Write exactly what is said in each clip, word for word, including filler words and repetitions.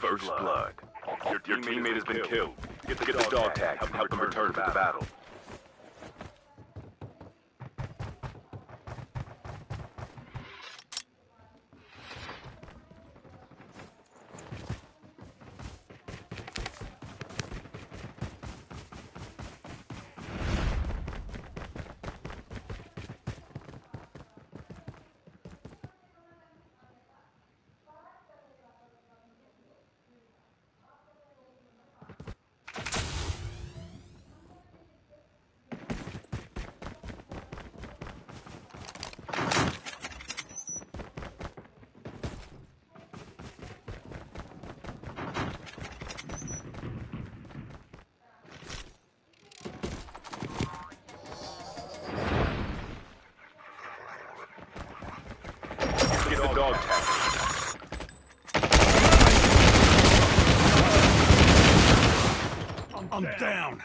First blood. Your, your teammate has been killed. Get the, Get the dog tag and help them return to the battle. Get the dog tag. I'm down.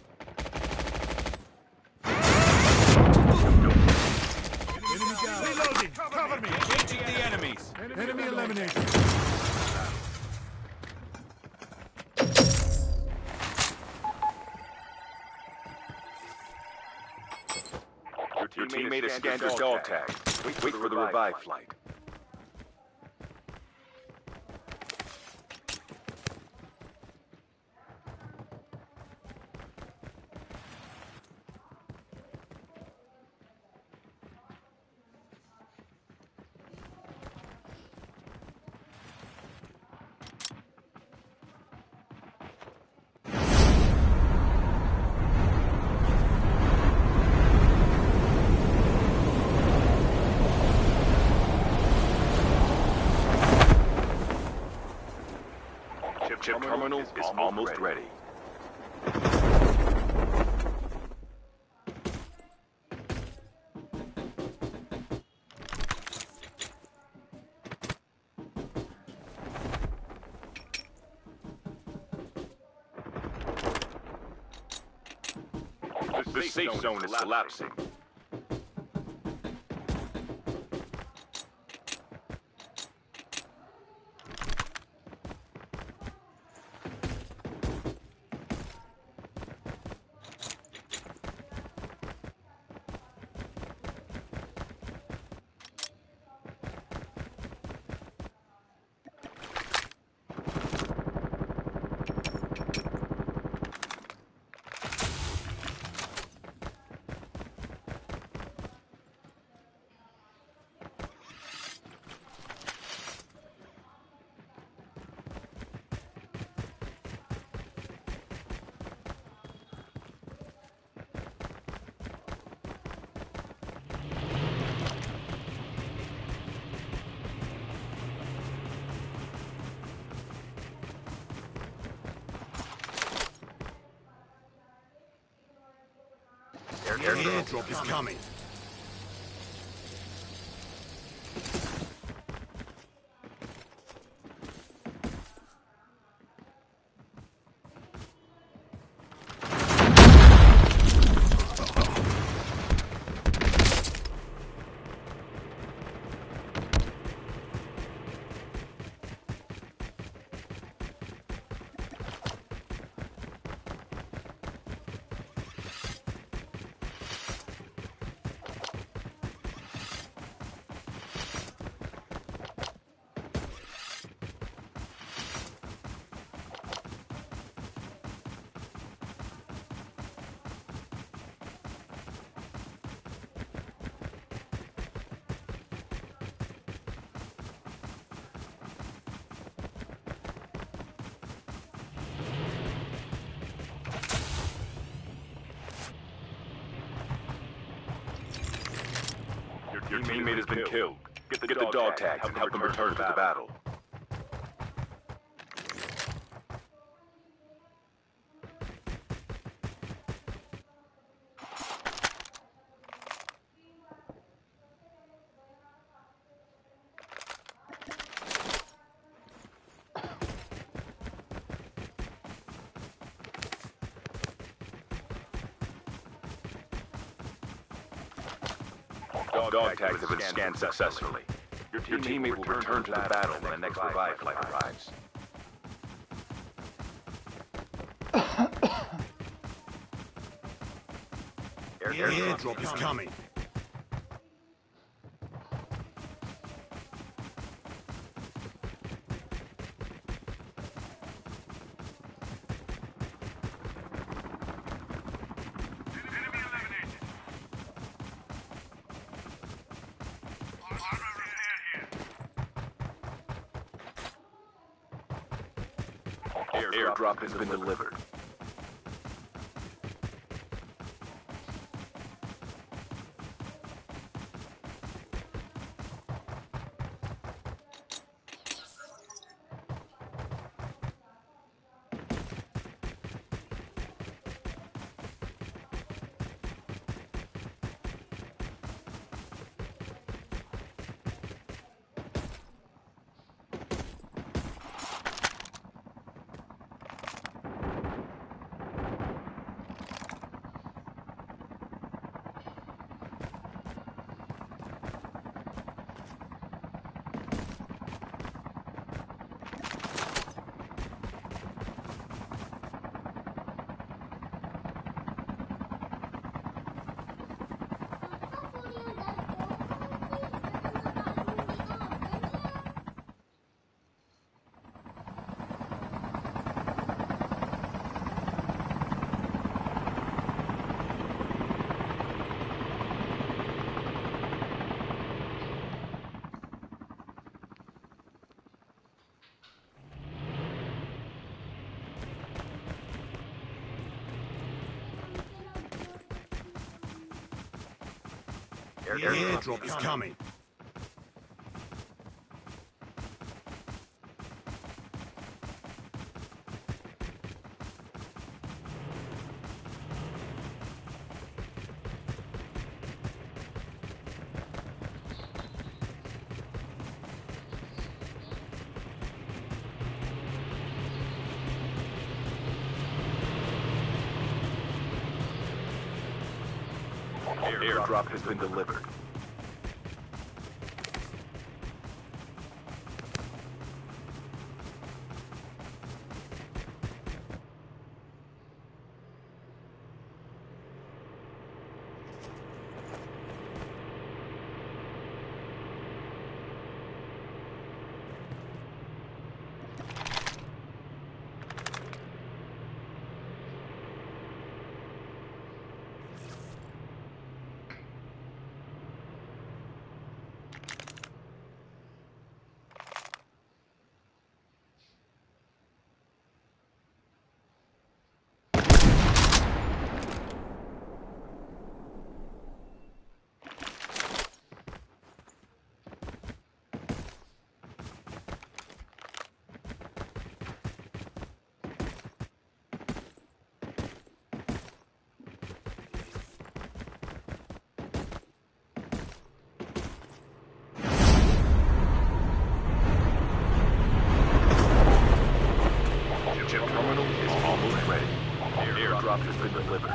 Enemy down. Reloading. Cover me. Engaging the enemies. Enemy eliminated. Your teammate has scanned your dog tag. Wait, wait for the revive flight. Chip terminal is almost ready. The safe zone is collapsing. The airdrop is coming. Your teammate has been killed. Get the, Get the dog tag and help them return to the battle. Dog, dog tags have been scanned successfully. Your teammate, Your teammate will return to the battle when the next revive flight arrives. airdrop is coming. Airdrop has been delivered. Airdrop is coming. Airdrop has been delivered. Chip terminal is almost ready. Airdrop has been delivered.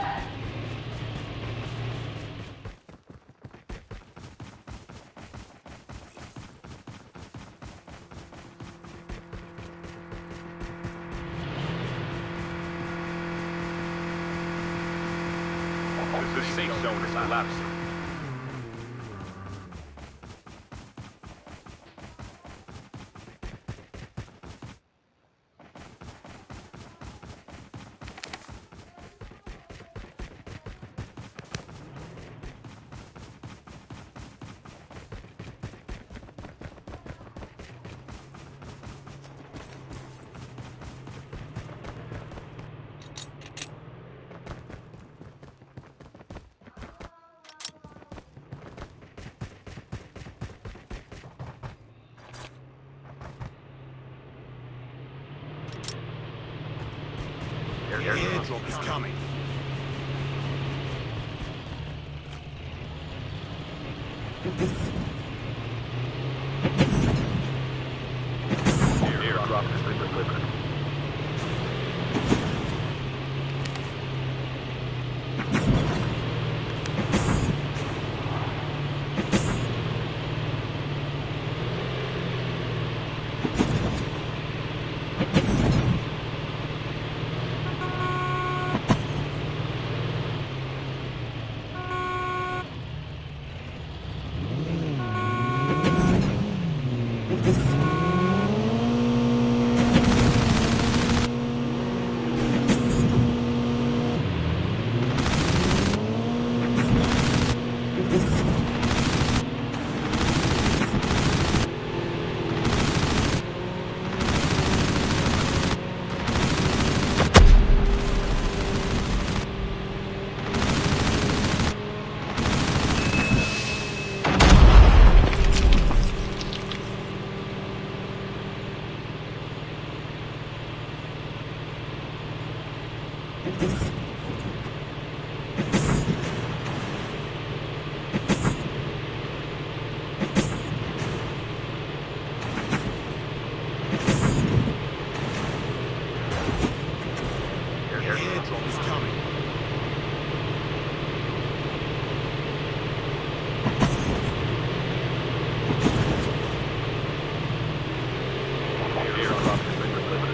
The safe zone is collapsing. Airdrop is coming. Airdrop has been delivered. Airdrop is coming. Airdrop has been delivered.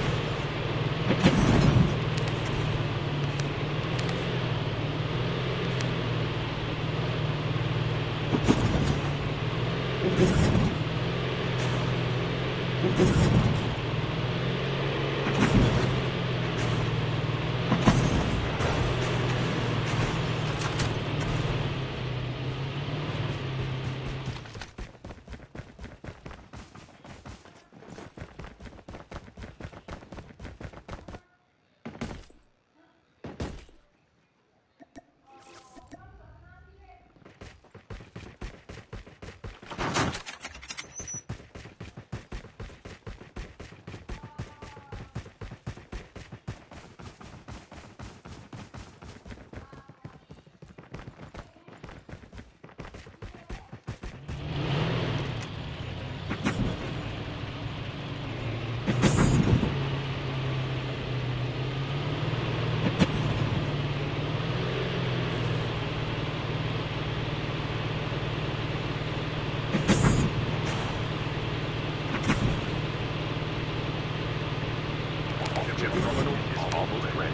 Chip terminal is almost ready.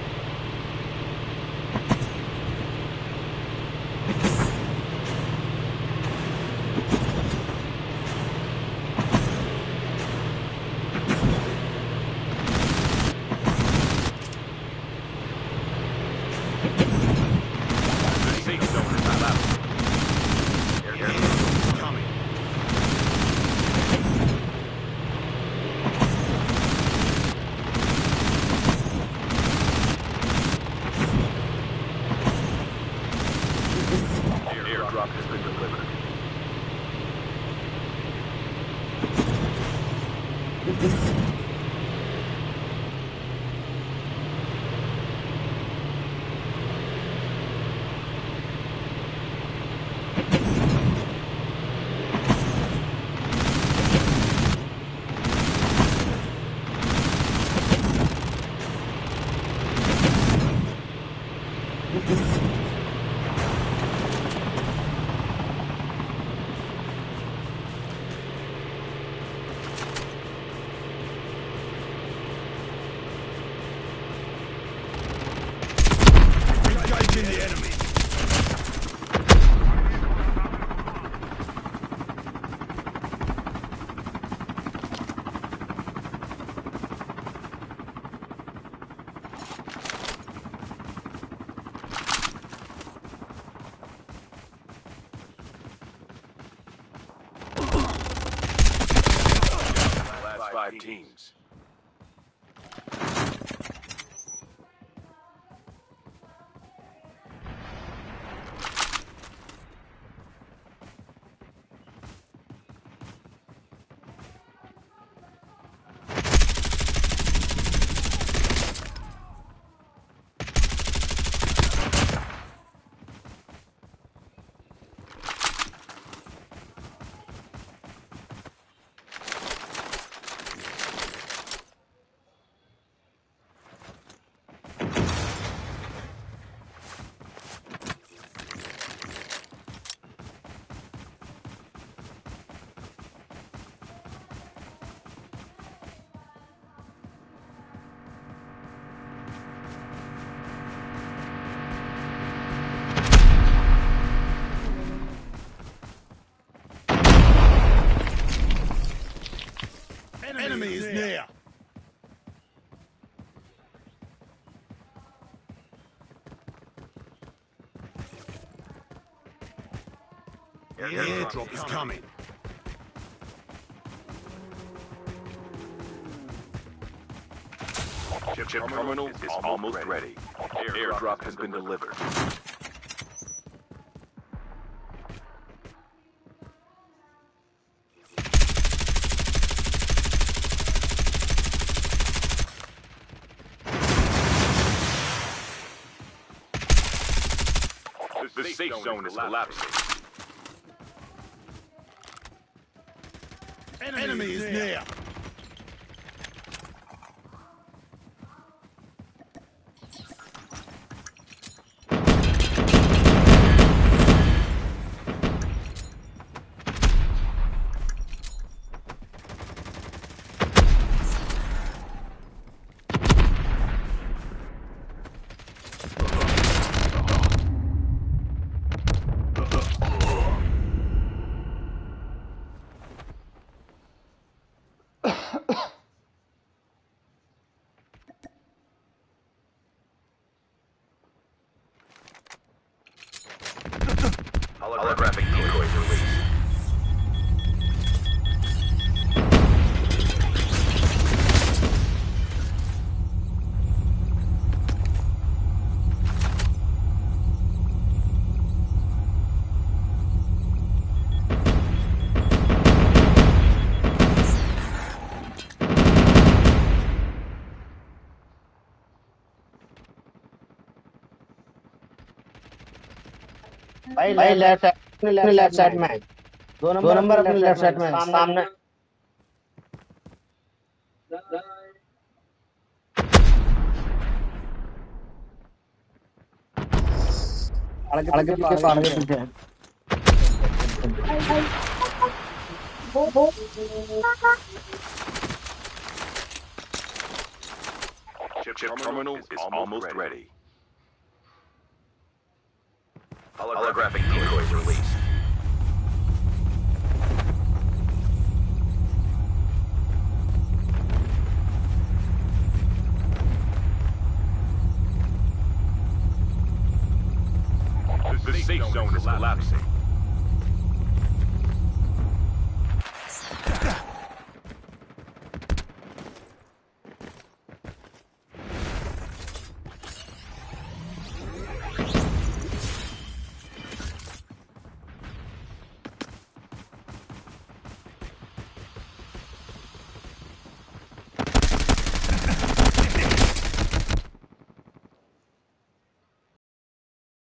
The safe zone is not out. Airdrop is coming. Airdrop has been delivered. Engaging the enemy. Last five teams. Enemy is near. Airdrop is coming. Chip terminal is almost ready. Airdrop has been delivered. safe zone is collapsing. Enemy is near. Holographic decoys released. भाई left side अपने left side में दो number दो number अपने left side में सामने आगे पीछे आगे पीछे Chip terminal is almost ready. Holographic decoys released.